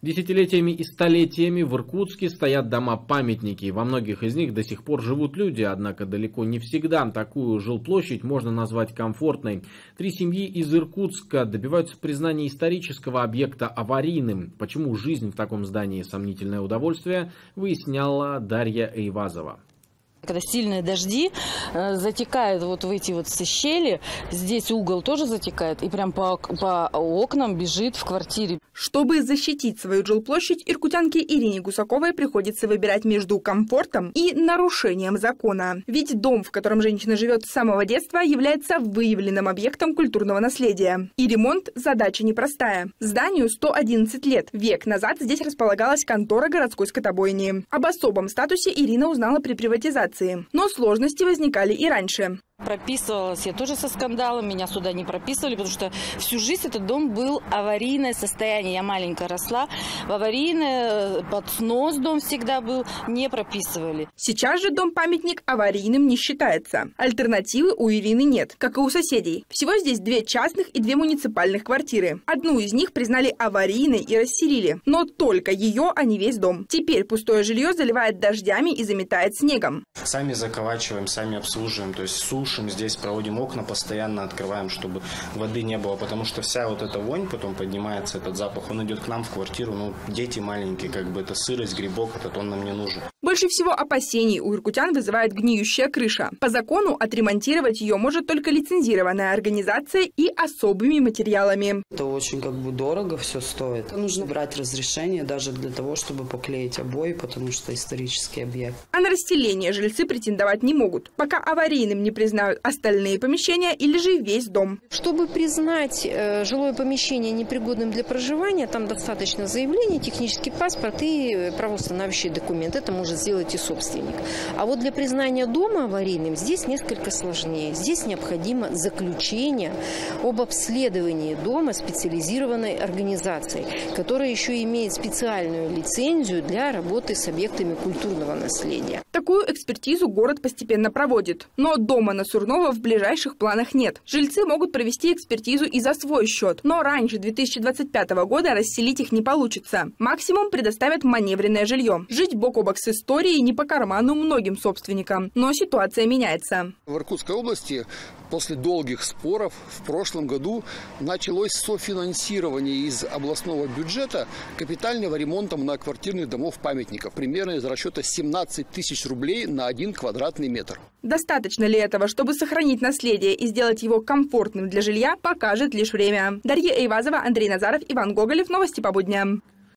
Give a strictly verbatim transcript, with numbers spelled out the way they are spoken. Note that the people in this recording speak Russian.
Десятилетиями и столетиями в Иркутске стоят дома-памятники. Во многих из них до сих пор живут люди, однако далеко не всегда такую жилплощадь можно назвать комфортной. Три семьи из Иркутска добиваются признания исторического объекта аварийным. Почему жизнь в таком здании сомнительное удовольствие, выясняла Дарья Эйвазова. Когда сильные дожди, э, затекает вот в эти вот щели, здесь угол тоже затекает, и прям по, по окнам бежит в квартире. Чтобы защитить свою жилплощадь, иркутянке Ирине Гусаковой приходится выбирать между комфортом и нарушением закона. Ведь дом, в котором женщина живет с самого детства, является выявленным объектом культурного наследия. И ремонт – задача непростая. Зданию сто одиннадцать лет. Век назад здесь располагалась контора городской скотобойни. Об особом статусе Ирина узнала при приватизации. Но сложности возникали и раньше. Прописывалась я тоже со скандалом, меня сюда не прописывали, потому что всю жизнь этот дом был аварийное состояние. Я маленькая росла, в аварийное, под снос дом всегда был, не прописывали. Сейчас же дом-памятник аварийным не считается. Альтернативы у Ирины нет, как и у соседей. Всего здесь две частных и две муниципальных квартиры. Одну из них признали аварийной и расселили, но только ее, а не весь дом. Теперь пустое жилье заливает дождями и заметает снегом. Сами заколачиваем, сами обслуживаем, то есть сушим здесь, проводим окна, постоянно открываем, чтобы воды не было, потому что вся вот эта вонь потом поднимается, этот запах, он идет к нам в квартиру, ну, дети маленькие, как бы это сырость, грибок, этот он нам не нужен. Больше всего опасений у иркутян вызывает гниющая крыша. По закону отремонтировать ее может только лицензированная организация и особыми материалами. Это очень как бы дорого все стоит. Нужно брать разрешение даже для того, чтобы поклеить обои, потому что исторический объект. А на расселение жильцы претендовать не могут, пока аварийным не признают остальные помещения или же весь дом. Чтобы признать э, жилое помещение непригодным для проживания, там достаточно заявления, технический паспорт и правоустанавливающий документ. Это может сделать и собственник. А вот для признания дома аварийным здесь несколько сложнее. Здесь необходимо заключение об обследовании дома специализированной организацией, которая еще имеет специальную лицензию для работы с объектами культурного наследия. Такую экспертизу город постепенно проводит, но дома на Сурнова в ближайших планах нет. Жильцы могут провести экспертизу и за свой счет, но раньше две тысячи двадцать пятого года расселить их не получится. Максимум предоставят маневренное жилье. Жить бок о бок с историей не по карману многим собственникам, но ситуация меняется. В Иркутской области после долгих споров в прошлом году началось софинансирование из областного бюджета капитального ремонта многоквартирных домов-памятников. Примерно из расчета семнадцать тысяч рублей на один квадратный метр. Достаточно ли этого, чтобы сохранить наследие и сделать его комфортным для жилья, покажет лишь время. Дарья Эйвазова, Андрей Назаров, Иван Гоголев. Новости по будням.